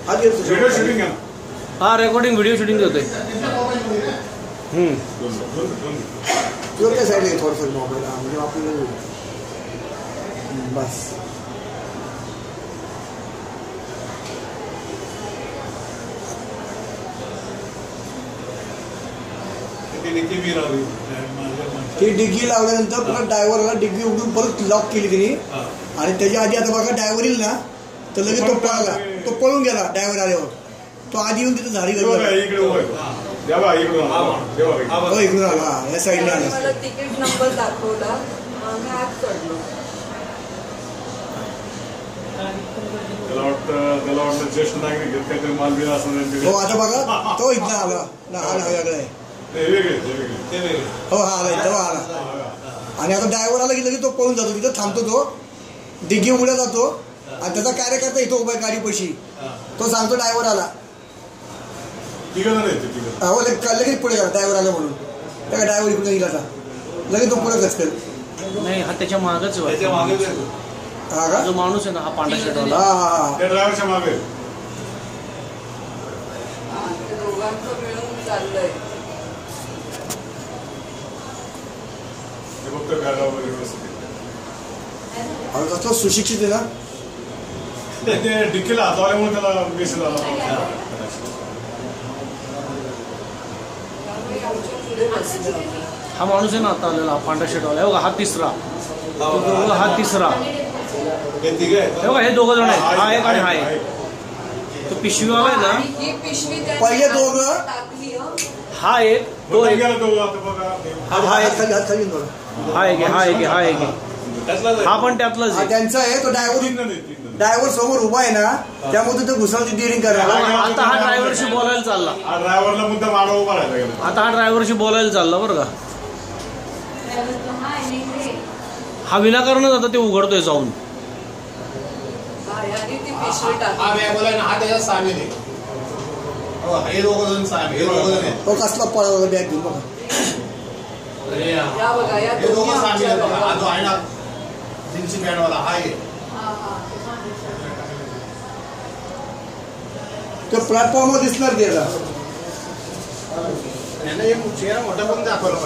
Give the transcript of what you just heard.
Video shooting आहे. हा recording video shooting होतोय. त्या साईडला थोडंसं मोबाईल म्हणजे आपल्याला बस ती डिग्गी लावल्यानंतर परत ड्रायव्हरला डिग्गी उघडून परत लॉक केली तिने आणि त्याच्या आधी आता बघा ड्रायव्हर येईल ना तर लगेच तो पळाला, तो पळून गेला ड्रायव्हर आल्यावर. तो आधी येऊन तिथं झाडी घालून इकडून आला या साईडने आला. तिकीट नंबर दाखवला मी आत चढलो. ज्येष्ठ नागरिक काहीतरी मालबिल असं. हो आता बघा तो इथं आला हा वेगळा आहे. हो हा आला तेव्हा आला आणि आता ड्रायव्हर आला की लगेच तो पळून जातो. तिथं थांबतो, तो डिग्गी उघड्या जातो आणि त्याचा कार्यकर्ता इथं उभा गाडी पैशी. तो सांगतो ड्रायव्हर आला. हो लगेच पुढे गेला ड्रायव्हर आला म्हणून. त्या ड्रायव्हर इकडे गेला आता लगेच तो पुढे गचकेल. नाही हा त्याच्या मागच हा का जो माणूस आहे ना हा पांढरा शर्ट वाला. हा त्या ड्रायव्हरच्या मागे दोघांचं मिळून चाललंय. कसला सुशिक्षित आहे ना. डिक्कीला हात आल्यामुळे त्याला मेसेज आला. हा माणूस आहे ना आता आलेला पांढरा शर्ट वाला. बघा हा तिसरा, हा तिसरा. बघा हे दोघं जण आहेत, हा एक आणि हा एक. तो पिशवीवाला आहे ना पहिले दोघं, हा एक, तो एक, हा एक हा एक, हा एक, हा एक, हा पण त्यातलाच आहे. त्यांचा आहे. तो ड्रायव्हर समोर उभा आहे ना त्यामुळे तो घुसवची डिरिंग करायला. आता हा ड्रायव्हरशी बोलायला चालला. ड्रायव्हरला मुद्दा माडा उभा राहिला. आता हा ड्रायव्हरशी बोलायला चालला बरं का. हा विनाकारणच आता ते उघडतोय जाऊन. तो कसला पळाला बॅग घेऊन बघा. तो प्लॅटफॉर्मवर दिसणार त्याला. मोठा पण दाखवला.